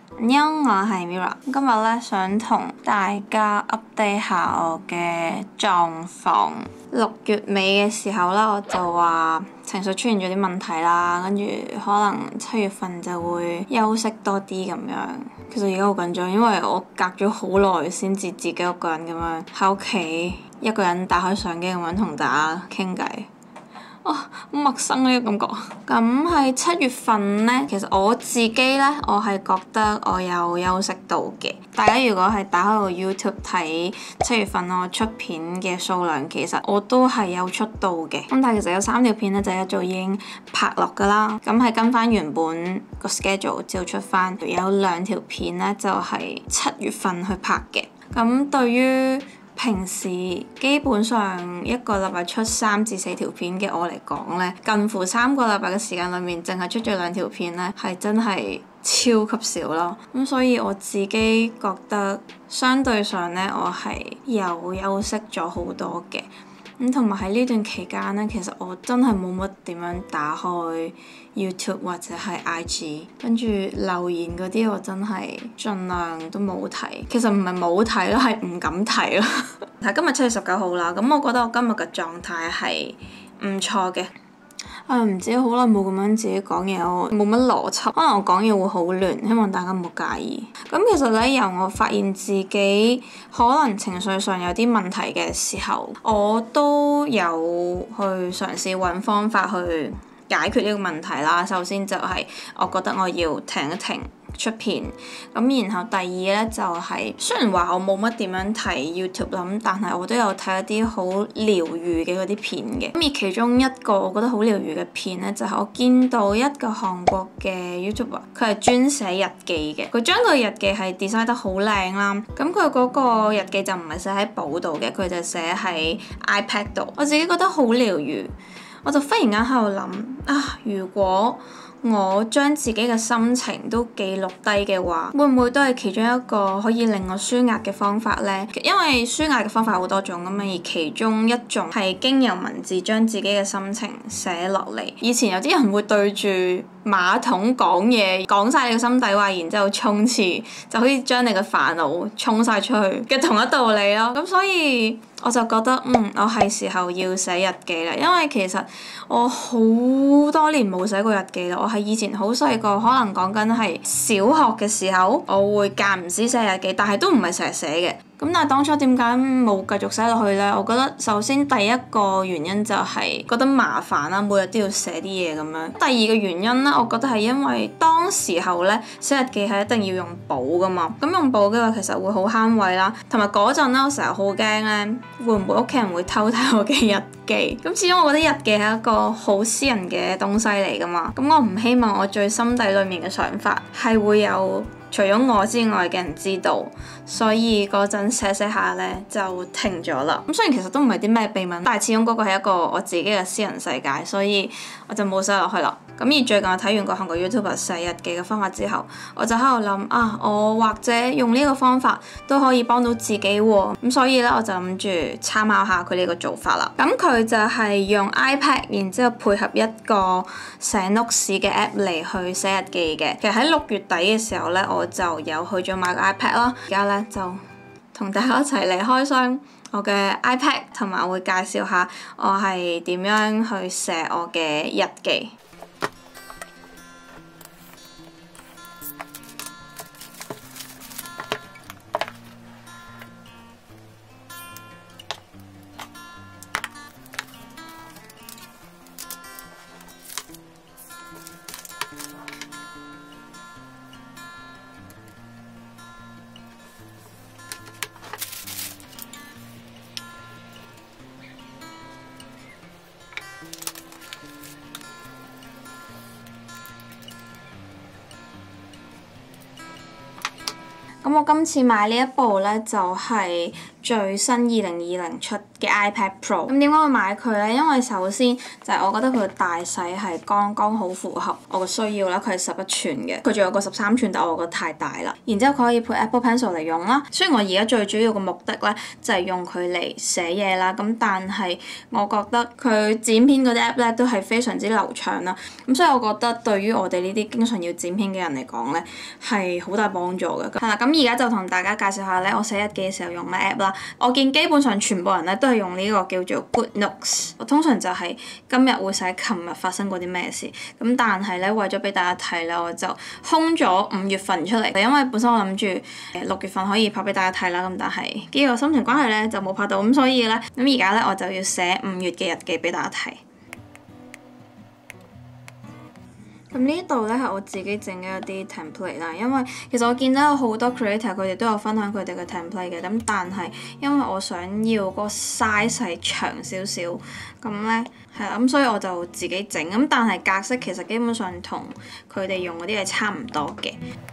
我係 Mira，今日咧想同大家 update 下我嘅狀況。6月尾嘅時候啦，我就話情緒出現咗啲問題啦，跟住可能7月份就會休息多啲咁樣。其實而家好緊張，因為我隔咗好耐先至自己一個人咁樣喺屋企一個人打開相機咁樣同大家傾偈。好陌生呢個感覺。咁喺7月份呢，其實我自己呢，我係覺得我有休息到嘅。大家如果係打開個 YouTube 睇7月份我出片嘅數量，其實我都係有出到嘅。咁但係其實有3條片呢，就一早已經拍落㗎啦。咁係跟翻原本個 schedule 之後出翻。有2條片呢，就係7月份去拍嘅。咁對於平時基本上一個禮拜出3至4條片嘅我嚟講呢，近乎3個禮拜嘅時間裏面，淨係出咗2條片呢，係真係超級少咯。咁所以我自己覺得相對上呢，我係有休息咗好多嘅。咁同埋喺呢段期間呢，其實我真係冇乜點樣打開 YouTube 或者係 IG， 跟住留言嗰啲我真係盡量都冇睇。其實唔係冇睇咯，係唔敢睇咯。但係今日7月19號啦，咁我覺得我今日嘅狀態係唔錯嘅。唔知好耐冇咁樣自己講嘢，我冇乜邏輯，可能我講嘢會好亂，希望大家唔好介意。咁其實咧，由我發現自己可能情緒上有啲問題嘅時候，我都有去嘗試揾方法去解決呢個問題啦。首先就係我覺得我要停一停出片，咁然後第二咧就係雖然話我冇乜點樣睇 YouTube 啦，咁但係我都有睇一啲好療愈嘅嗰啲片嘅。咁而其中一個我覺得好療愈嘅片咧，就係我見到一個韓國嘅 YouTuber， 佢係專寫日記嘅。佢將個日記係 design 得好靚啦。咁佢嗰個日記就唔係寫喺簿度嘅，佢就寫喺 iPad 度。我自己覺得好療愈，我就忽然間喺度諗如果我將自己嘅心情都記錄低嘅話，會唔會都係其中一個可以令我舒壓嘅方法呢？因為舒壓嘅方法好多種㗎嘛，而其中一種係經由文字將自己嘅心情寫落嚟。以前有啲人會對住馬桶講嘢，講晒你嘅心底話，然之後沖廁，就可以將你嘅煩惱沖晒出去嘅同一道理咯。咁所以我就覺得我係時候要寫日記啦，因為其實我好多年冇寫過日記啦。我係以前好細個，可能講緊係小學嘅時候，我會間唔時寫日記，但係都唔係成日寫嘅。咁但係當初點解冇繼續寫落去呢？我覺得首先第一個原因就係覺得麻煩啦，每日都要寫啲嘢咁樣。第二個原因呢，我覺得係因為當時候呢，寫日記係一定要用簿噶嘛。咁用簿嘅話其實會好慳位啦，同埋嗰陣呢，我成日好驚呢，會唔會屋企人會偷睇我嘅日記？咁始終我覺得日記係一個好私人嘅東西嚟噶嘛。咁我唔希望我最心底裡面嘅想法係會有除咗我之外嘅人知道，所以嗰陣寫下呢就停咗啦。咁雖然其實都唔係啲咩秘密，但係始終嗰個係一個我自己嘅私人世界，所以我就冇寫落去啦。咁而最近我睇完個韓國 YouTuber 寫日記嘅方法之後，我就喺度諗我或者用呢個方法都可以幫到自己喎。咁所以呢，我就諗住參考下佢呢個做法啦。咁佢就係用 iPad， 然之後配合一個寫 notes 嘅 app 嚟去寫日記嘅。其實喺6月底嘅時候呢，我就有去咗買個 iPad 啦。而家呢，就同大家一齊嚟開箱我嘅 iPad， 同埋我會介紹下我係點樣去寫我嘅日記。 咁我今次買呢一部咧就係最新2020出嘅 iPad Pro。咁點解會買佢咧？因為首先就係我覺得佢嘅大細係剛剛好符合我嘅需要啦。佢係11寸嘅，佢仲有個13寸，但我覺得太大啦。然之後佢可以配 Apple Pencil 嚟用啦。雖然我而家最主要嘅目的咧就係用佢嚟寫嘢啦，咁但係我覺得佢剪片嗰啲 app 咧都係非常之流暢啦。咁所以我覺得對於我哋呢啲經常要剪片嘅人嚟講咧係好大幫助嘅。係啦，咁而家就同大家介紹下咧，我寫日記嘅時候用咩 app 啦。我見基本上全部人咧都係用呢個叫做 Good Notes。我通常就係今日會寫琴日發生過啲咩事，咁但係咧為咗俾大家睇咧，我就空咗5月份出嚟，因為本身我諗住6月份可以拍俾大家睇啦，咁但係呢個心情關係咧就冇拍到，咁所以咧咁而家咧我就要寫5月嘅日記俾大家睇。咁呢度咧係我自己整嘅一啲 template 啦，因為其實我見到有好多 creator 佢哋都有分享佢哋嘅 template 嘅，咁但係因為我想要嗰個 size 係長少少，咁咧係啦，咁所以我就自己整，咁但係格式其實基本上同佢哋用嗰啲係差唔多嘅。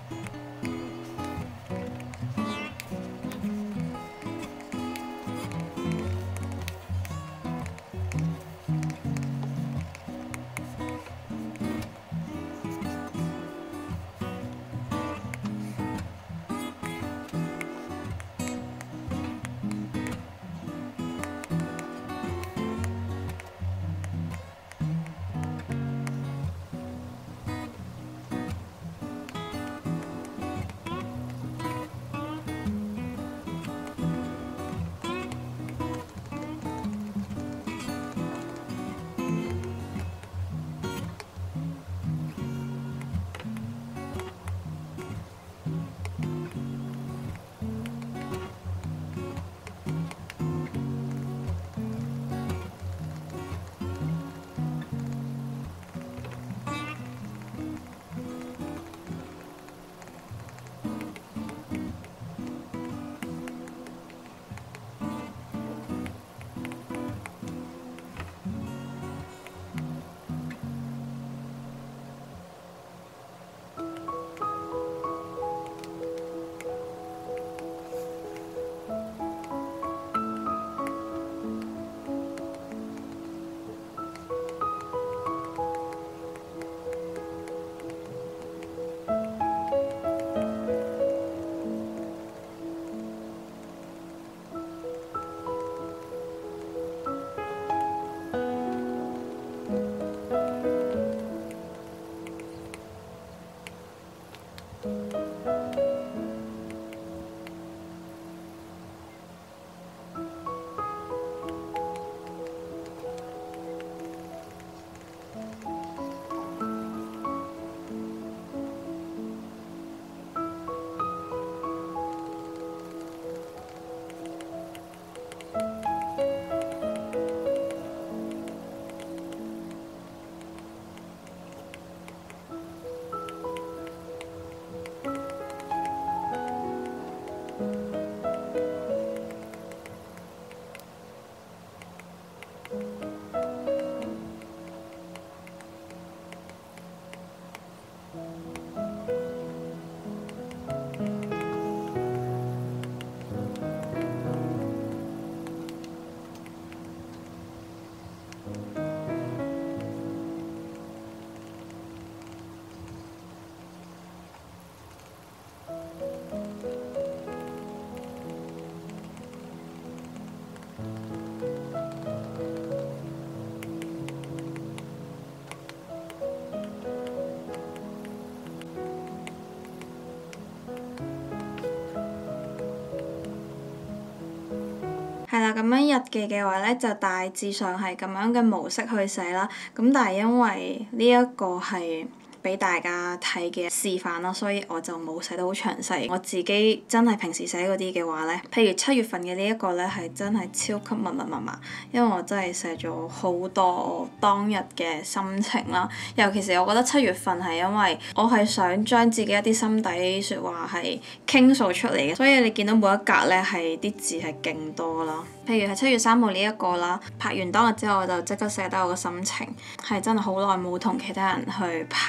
係啦，咁樣日記嘅話咧，就大致上係咁樣嘅模式去寫啦。咁但係因為呢一個係俾大家睇嘅示範啦，所以我就冇寫得好詳細。我自己真係平時寫嗰啲嘅話咧，譬如7月份嘅呢一個咧，係真係超級密密麻麻，因為我真係寫咗好多我當日嘅心情啦。尤其是我覺得7月份係因為我係想將自己一啲心底説話係傾訴出嚟嘅，所以你見到每一格咧係啲字係勁多啦。譬如係7月3號呢一個啦，拍完當日之後我就即刻寫低我嘅心情，係真係好耐冇同其他人去拍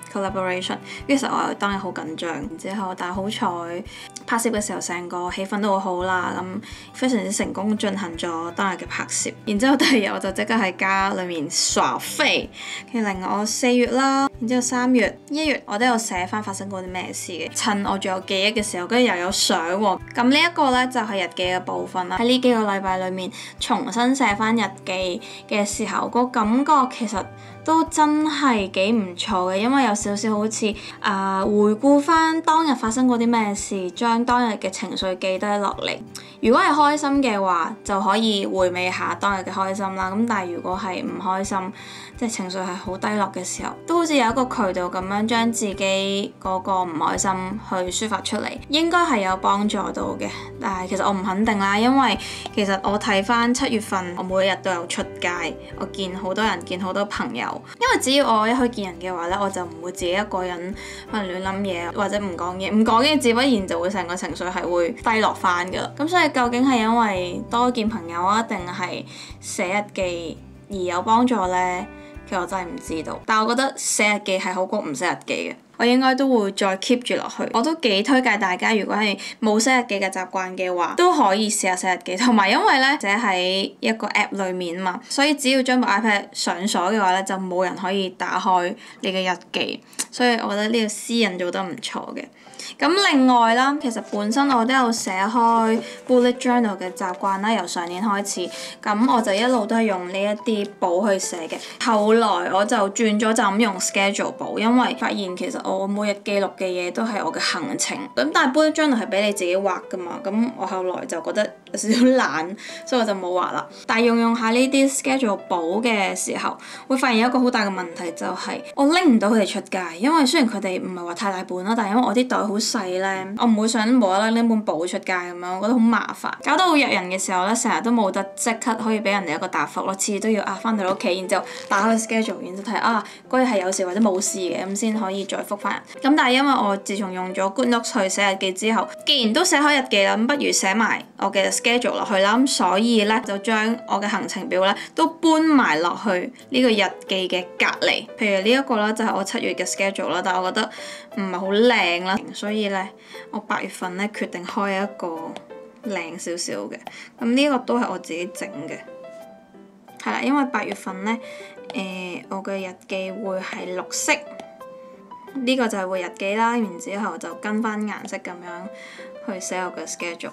collaboration。於是我當日好緊張，然之後但係好彩拍攝嘅時候成個氣氛都好好啦，咁非常之成功進行咗當日嘅拍攝。然之後第二日我就即刻喺家裏面耍飛。其實另外我4月啦，然之後3月、1月我都有寫翻發生過啲咩事嘅，趁我仲有記憶嘅時候，跟住又有相喎。咁呢一個呢，就係日記嘅部分啦。喺呢幾個禮拜裏面重新寫翻日記嘅時候，個感覺其實都真係幾唔錯嘅，因為有少少好似回顧翻當日發生過啲咩事，將當日嘅情緒記低落嚟。如果係開心嘅話，就可以回味下當日嘅開心啦。咁但係如果係唔開心，即係情緒係好低落嘅時候，都好似有一個渠道咁樣將自己嗰個唔開心去抒發出嚟，應該係有幫助到嘅。但係其實我唔肯定啦，因為其實我睇翻7月份，我每一日都有出街，我見好多人，見好多朋友。因為只要我一去見人嘅話咧，我就唔會自己一個人可能亂諗嘢或者唔講嘢，唔講嘢自不然就會成個情緒係會低落翻噶啦。咁所以究竟係因為多見朋友啊，定係寫日記而有幫助呢？其實我真係唔知道。但係我覺得寫日記係好過唔寫日記嘅。我應該都會再 keep 住落去。我都幾推介大家，如果係冇寫日記嘅習慣嘅話，都可以試下寫日記。同埋因為咧，寫喺一個 app 裡面嘛，所以只要將部 iPad 上鎖嘅話咧，就冇人可以打開你嘅日記。所以我覺得呢個私隱做得唔錯嘅。咁另外啦，其實本身我都有寫開 bullet journal 嘅習慣啦，由上年開始，咁我就一路都係用呢一啲簿去寫嘅。後來我就轉咗就咁用 schedule 簿，因為發現其實我每日記錄嘅嘢都係我嘅行程。咁但係 bullet journal 係俾你自己畫噶嘛，咁我後來就覺得有少少懶，所以我就冇畫啦。但係用下呢啲 schedule 簿嘅時候，會發現有一個好大嘅問題，就係我拎唔到佢哋出街，因為雖然佢哋唔係話太大本啦，但係因為我啲袋好細咧，我唔會想無啦啦拎本簿出街咁樣，我覺得好麻煩，搞到約人嘅時候咧，成日都冇得即刻可以俾人哋一個答覆咯，次次都要翻到屋企，然之後打開 schedule，然之後睇嗰日係有事或者冇事嘅，咁先可以再覆翻人。咁但係因為我自從用咗 GoodNotes 去寫日記之後，既然都寫開日記啦，咁不如寫埋我嘅 schedule 落去啦，咁所以咧就將我嘅行程表咧都搬埋落去呢個日記嘅隔離。譬如呢一個啦，就係我7月嘅 schedule 啦，但係我覺得唔係好靚啦，所以咧我8月份咧決定開一個靚少少嘅。咁呢個都係我自己整嘅，係啦，因為8月份咧我嘅日記會係綠色，呢個就係會日記啦，然之後就跟翻顏色咁樣去寫我嘅 schedule。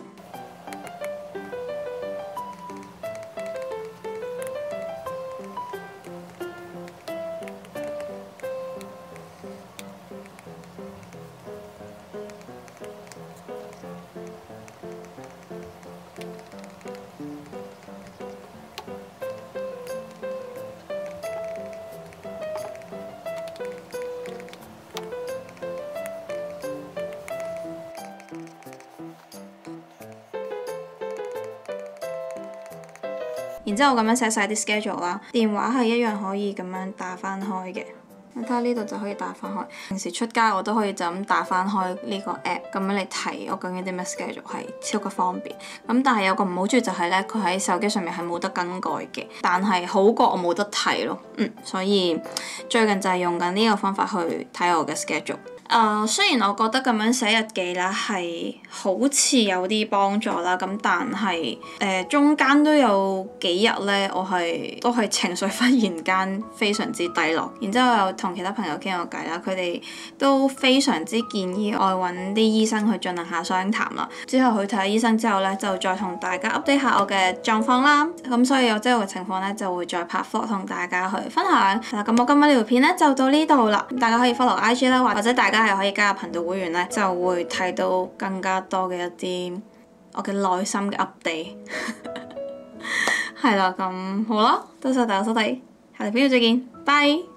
然之後咁樣寫晒啲 schedule 啦，電話係一樣可以咁樣打翻開嘅。你睇下呢度就可以打翻開。平時出街我都可以就咁打翻開呢個 app， 咁樣嚟睇我究竟啲咩 schedule， 係超級方便。咁但係有個唔好處就係咧，佢喺手機上面係冇得更改嘅，但係好過我冇得睇咯。所以最近就係用緊呢個方法去睇我嘅 schedule。雖然我覺得咁樣寫日記啦係好似有啲幫助啦，咁但係中間都有幾日咧，我都係情緒忽然間非常之低落，然之後又同其他朋友傾過偈啦，佢哋都非常之建議我揾啲醫生去進行下商談啦。之後去睇下醫生之後咧，就再同大家 update 下我嘅狀況啦。咁所以我之後嘅情況咧就會再拍 vlog 同大家去分享。咁我今日呢條片咧就到呢度啦，大家可以 follow IG 啦，或者大家係可以加入頻道會員咧，就會睇到更加多嘅一啲我嘅內心嘅 update。係啦，咁好啦，多謝大家收睇，下條片再見，拜。